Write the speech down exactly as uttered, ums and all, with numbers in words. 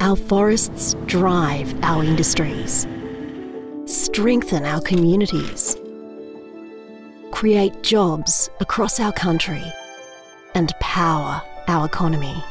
Our forests drive our industries, strengthen our communities, create jobs across our country, and power our economy.